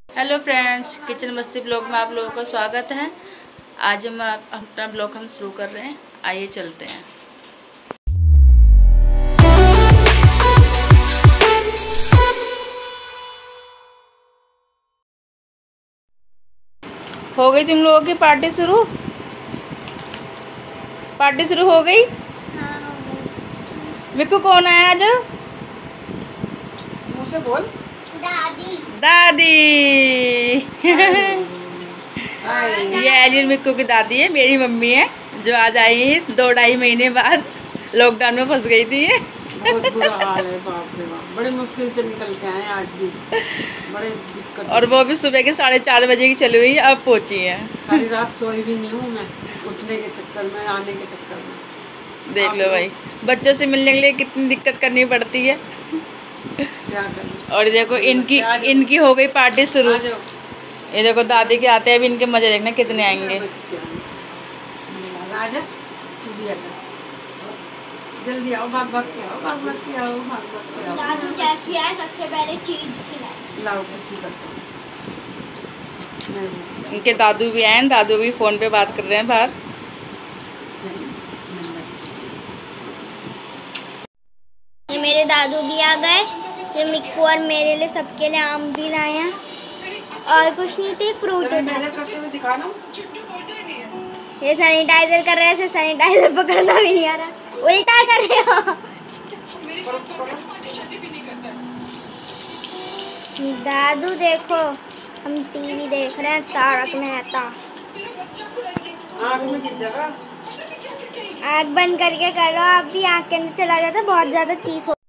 Hello friends, kitchen Masti blog में आप लोगों का स्वागत है। आज हम अपना ब्लॉग शुरू कर रहे हैं। आइए चलते हैं। हो गई तुम लोगों की पार्टी शुरू? पार्टी शुरू हो गई? मिक्कू कौन आया आज? मुझसे बोल। दादी। दादी। ये एलियन मिक्कू की दादी है, मेरी मम्मी है, जो आज आई है 2-2.5 महीने बाद। लॉकडाउन में फंस गई थी ये। बहुत बुरा हाल है, बाप रे बाप, बड़ी मुश्किल से निकल के आए आज भी, बड़े दिक्कत। और वो भी सुबह के 4:30 बजे की चली हुई, अब पहुंची है। सारी रात सोई भी नहीं हूँ मैं, उठने के चक्कर में, आने के चक्कर में। देख लो भाई, बच्चों से मिलने के लिए कितनी दिक्कत करनी पड़ती है। क्या करें। और देखो इनकी हो गई पार्टी शुरू। ये देखो दादी के आते हैं, अभी इनके मजे देखना कितने आएंगे। आजा, तू भी आजा, जल्दी आओ, भाग भाग के आओ, भाग भाग के आओ, भाग भाग के आओ। दादू जैसी है, सबसे पहले चीज खिलाए। लाओ बच्ची करता हूँ। इनके दादू भी आए, दादू भी फोन पे बात कर रहे हैं बाहर। ये मेरे दादू भी आ गए। ये मिक्कू और मेरे लिए, सबके लिए आम भी लाए हैं और कुछ नहीं थे, फ्रूट दिखाना। ये सैनिटाइजर कर रहे हैं, सैनिटाइजर पकड़ना भी नहीं आ रहा, उल्टा कर रहे हो। दादू देखो, हम टीवी देख रहे हैं, तारक मेहता। आँख में गिर जाएगा। आँख बंद करके करो, आप भी आँख के अंदर चला जाता, बहुत ज्यादा चीज हो।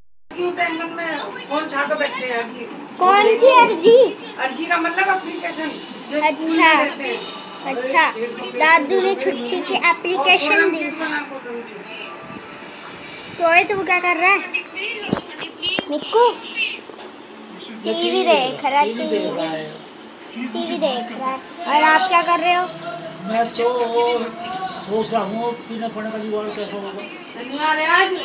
कौन छा के बैठते हैं अर्जी? कौन सी अर्जी? अर्जी का मतलब एप्लीकेशन। अच्छा, दादू ने छुट्टी की एप्लीकेशन दी। तो क्या कर रहा है मिक्कू? टीवी देख रहा है, टीवी देख रहा है। और आप क्या कर रहे हो? मैं तो सोच रहा हूँ पीना पड़ने का जुगाड़ कैसा होगा। शनिवार है आज।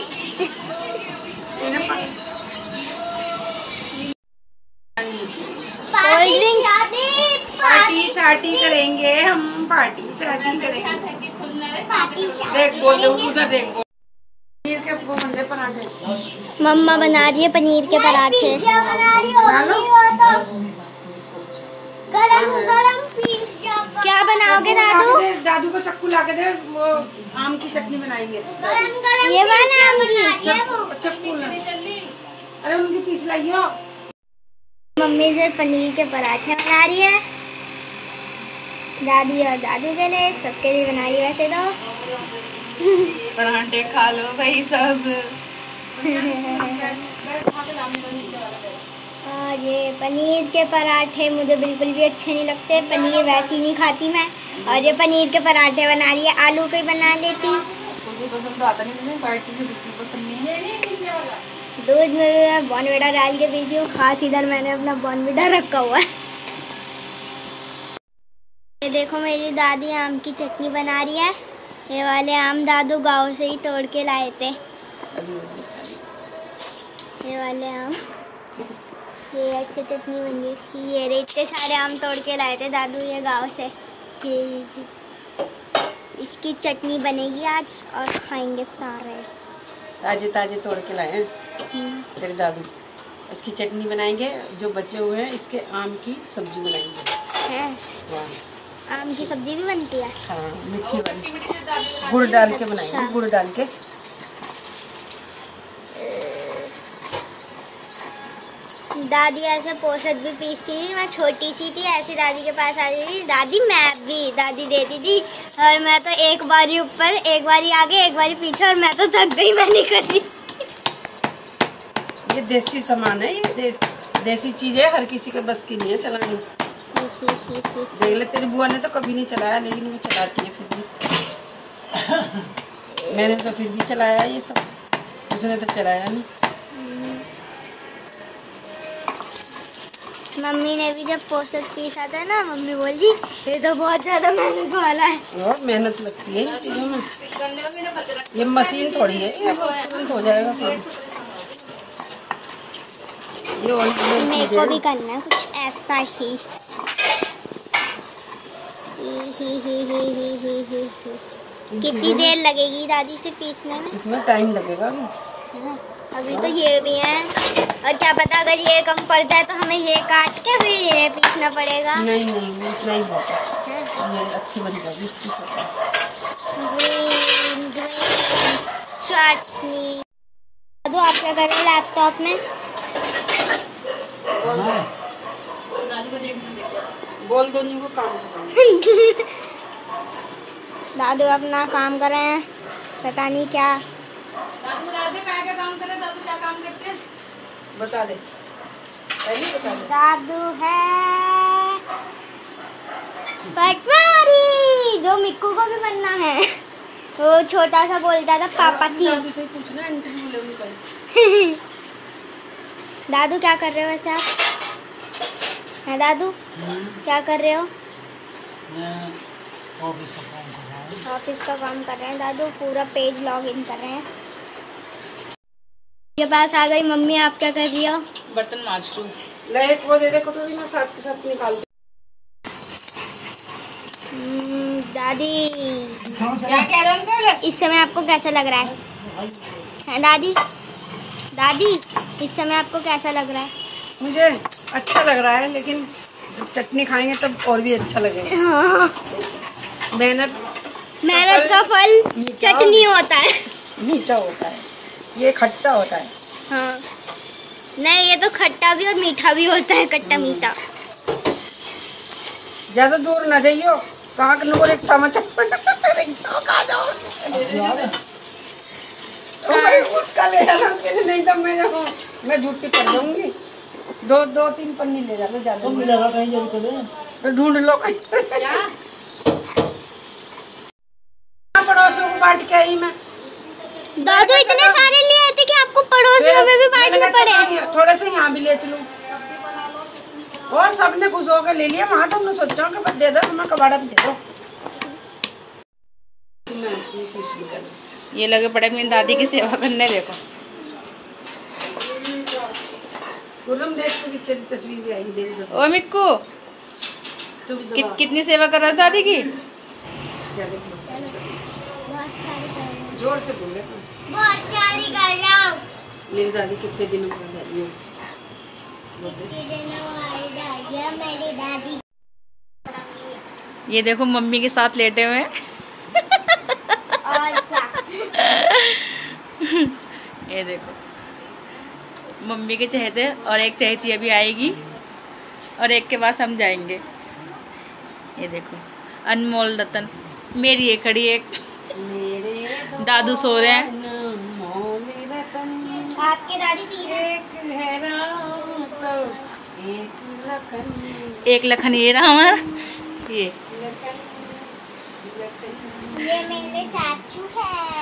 पार्टी शार्टी करेंगे हम, पार्टी शार्टी करेंगे। देख बोल, उधर देख बोल। पनीर के वो बंदे पराठे मम्मा बना रही है, पनीर के पराठे। क्या बनाओगे दादू? दादू को चक्कू ला के दे, वो आम की चटनी बनाएंगे। ये वाला आम की चक्कू। अरे उनकी पीस लाइयो। मम्मी से पनीर के पराठे बना रही है, दादी और दादू के लिए, सबके लिए बना रही है। वैसे तो पराठे खा लो भाई सब। और ये पनीर के पराठे मुझे बिल्कुल भी अच्छे नहीं लगते, पनीर वैसी नहीं खाती मैं। और ये पनीर के पराठे बना रही है, आलू के बना लेती। पसंद आता नहीं, मुझे व्हाइट चीज़ें बिल्कुल पसंद नहीं है। दूध में भी मैं बॉर्नविटा डाल के पीती हूँ, खास इधर मैंने अपना बॉर्नविटा रखा हुआ है। ये देखो मेरी दादी आम की चटनी बना रही है। ये वाले आम दादू गांव से ही तोड़ के लाए थे। ये वाले आम, ये ऐसे चटनी बन गई इसकी। ये इतने सारे आम तोड़ के लाए थे दादू ये गांव से। ये इसकी चटनी बनेगी आज और खाएंगे सारे। ताजे ताजे तोड़ के लाए हैं तेरे दादू। इसकी चटनी बनाएंगे, जो बचे हुए हैं इसके आम की सब्जी बनाएंगे। हैं? आम की सब्जी भी बनती है? हाँ, मीठी वाली, गुड़ डाल के बनाएंगे, गुड़ डाल के। दादी ऐसे पोसत भी पीसती थी, मैं छोटी सी थी, ऐसी दादी के पास आती थी। दादी मैं भी, दादी देती थी और मैं तो एक बारी ऊपर, एक बारी आगे, एक बारी पीछे, और मैं तो थक गई, मैं नहीं कर रही। ये देसी सामान है, ये देसी चीज है, हर किसी के बस की नहीं है चलानी। देख ले, तेरी बुआ ने तो कभी नहीं चलाया, लेकिन वो चलाती है फिर भी। मैंने तो फिर भी चलाया ये सब, उसने तो चलाया नहीं। मम्मी ने भी जब पोसत पीसा था ना, मम्मी बोली ये तो बहुत ज्यादा मेहनत वाला है। और मेहनत लगती है इन चीजों में, ये मशीन थोड़ी है, ये तुरंत हो जाएगा। मेरे को भी करना है कुछ ऐसा ही। कितनी देर लगेगी दादी से पीसने में? इसमें टाइम लगेगा अभी। है ना? अभी तो ये भी है, और क्या पता अगर ये कम पड़ जाए तो हमें ये काट के फिर ये पीसना पड़ेगा। नहीं इतना ही बहुत है। ये अच्छी बन जाएगी इसकी चटनी। तो आप क्या कर रहे हो लैपटॉप में? बोल दो नहीं वो काम दादू अपना काम कर रहे हैं, पता नहीं क्या। दादू क्या काम कर रहे हैं? दादू क्या काम करते हैं? बता दे, पहले बता दे। दादू है पटवारी, जो मिक्कू को भी बनना है। वो छोटा सा बोलता था पापा थी। दादू से पूछना इंटरव्यू लेने का। दादू क्या कर रहे हो वैसे आप? है दादू क्या कर रहे हो? मैं ऑफिस का काम कर रहा हूँ। ऑफिस का काम कर रहे हैं दादू, पूरा पेज लॉग इन कर रहे हैं। के पास आ गई मम्मी, आप क्या कर रही हो? बर्तन मांज रही हूँ। ले एक वो दे दे कटोरी में, साथ के साथ निकाल दे। दादी क्या कह रहे हो अंकल? इस समय आपको कैसा लग रहा है दादी? दादी इस समय आपको कैसा लग रहा है? मुझे अच्छा लग रहा है, लेकिन जब चटनी खाएंगे तब और भी अच्छा लगेगा। हाँ। मेहनत का फल चटनी होता है। मीठा होता है, ये खट्टा होता है। हाँ नहीं, ये तो खट्टा भी और मीठा भी होता है, खट्टा मीठा। ज्यादा दूर ना जाइयो, कहाँ के लोग रिक्शा में रिक्शा खा जाओ। उठ का ले जाना, नहीं तो मैं झूठी पड़ जाऊंगी। दो तीन पन्नी ले जाना, ज्यादा तो मिलेगा कहीं जब चले तो ढूंढ लो कहीं। पड़ोसियों को बांट के आई मैं। दादू इतने सारे लिए आए थे कि आपको पड़ोसियों में भी बांटने पड़े। थोड़े से यहाँ भी ले चलो। और सबने खुश होकर ले लिया, वहाँ तुमने सोचा कि बस दे दो, हमें कबाड़ा भी दे दो। ये लगे पड़े मेरी दादी की सेवा करने। देखो तुम देख तो तेरी तस्वीर भी आई, देख दो। ओ मिक्कू, कितनी सेवा कर रहा है दादी की? जोर से बोले, बहुत सारी कर रहा हूँ। मेरी दादी कितने दिनों बाद आई है। मेरी दादी। ये देखो मम्मी के साथ लेटे हुए हैं। और क्या? ये देखो मम्मी के चहेते, और एक चहेती अभी आएगी और एक के पास हम जाएंगे। ये देखो अनमोल रतन, मेरी ये खड़ी एक, दादू सो रहे हैं। आपके दादी तीन है। एक लखन ये रहा हमारा, ये मेरे चाचू है।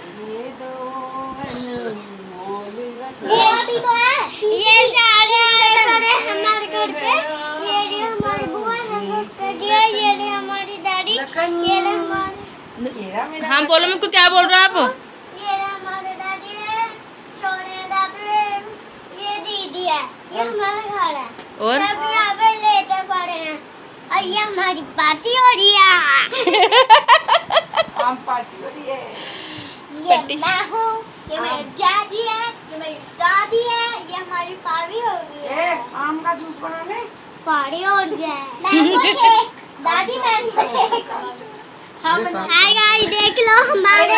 ये भी तो है। ये सारे हमारे घर पे, ये हमारी बुआ है, ये हमारी दादी, ये हमारे। हाँ बोलो मेरे को, क्या बोल रहे हो आप? ये हमारे दादी है, सोने दादू है, ये दीदी है, ये हमारा घर है। और सब यहाँ पे लेटे पड़े हैं, और ये हमारी पार्टी हो रही है। आम पार्टी हो रही है। ये मैं हूँ, ये मेरी दादी है, ये मेरी दादी है, ये हमारी पार्टी हो रही है। आम का जूस बनाने पार्टी हो रही है। मैंगो शेक, दादी मैंगो शेक। हम हाय गाइस, देख लो हमारे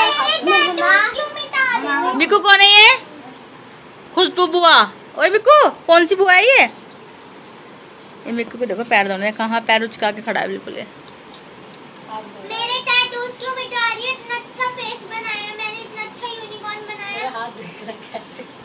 मिक्कू कौन है ये? खुशबू बुआ। ओए मिक्कू, कौन सी बुआ है ये? मिक्कू को देखो पैर दोनों, कहाँ पैर उचका के खड़ा है बिल्कुल। मेरे टैटूज क्यों मिटा रही है? इतना अच्छा फेस बनाया मैंने, इतना अच्छा यूनिकॉर्न बनाया। हाथ देख रहा कैसे